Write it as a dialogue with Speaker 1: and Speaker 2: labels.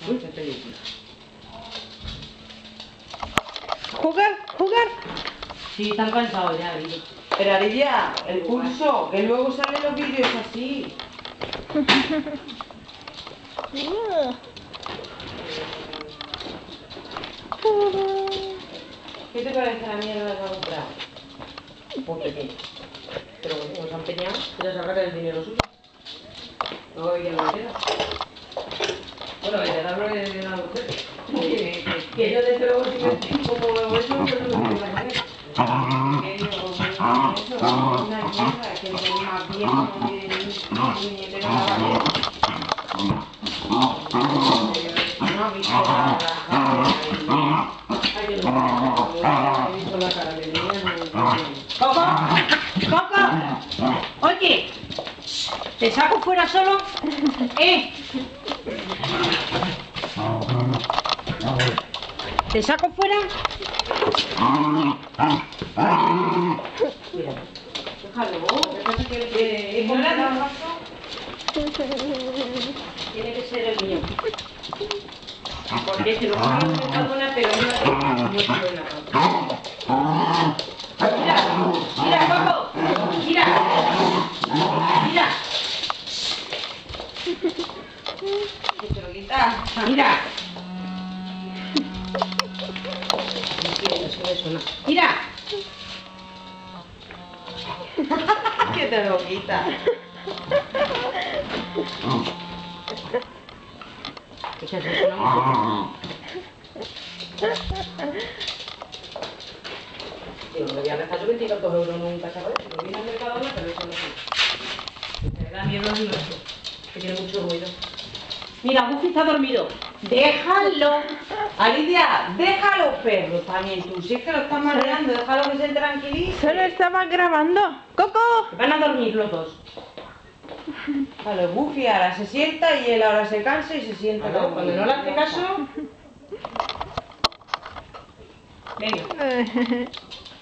Speaker 1: Uy, qué película.
Speaker 2: Jugar, jugar.
Speaker 1: Sí, están cansados ya, Lidia.
Speaker 3: Pero Lidia, el pulso, que luego salen los vídeos así. ¿Qué te parece la mierda que ha comprado?
Speaker 1: Muy pequeño. Pero bueno, nos han empeñado, ya sacar el dinero suyo. No hay que lo queda. Bueno, el de darlo es una mujer. Que yo desde luego si me como huevo eso, yo no me voy a poner.
Speaker 3: Que yo eso, una mierda, que es más viejo que puñetera la vale. No ha visto la cara.
Speaker 1: Ay, yo no he visto la cara de niña.
Speaker 2: Coco, Coco. Oye, ¿te saco fuera solo? ¿Te saco fuera?
Speaker 1: Mira,
Speaker 3: Déjalo, lo que pasa es que
Speaker 1: ¿no le
Speaker 3: la
Speaker 1: has
Speaker 3: raza
Speaker 1: tiene que ser el mío. Porque si no me ha dejado una pelota muy buena. Mira, mira, Coco, mira, mira,
Speaker 3: que se lo quita.
Speaker 1: mira. No se me suena. Mira.
Speaker 3: Que te lo quita.
Speaker 1: Es que se suena mucho. Digo, me voy a gastar 20 euros en un cacharro. Lo vi en el Mercadona, pero eso no sé. Me da miedo el nuestro, que tiene mucho ruido. Mira, Buffy está dormido.
Speaker 3: Déjalo. Alicia, déjalo, perro, también tú. Si es que lo estás mareando, déjalo que se tranquilice.
Speaker 2: Solo estaba grabando. Coco.
Speaker 1: Van a dormir los dos.
Speaker 3: Vale, Buffy ahora se sienta y él ahora se cansa y se sienta.
Speaker 1: Claro, cuando no le hace caso. Venga.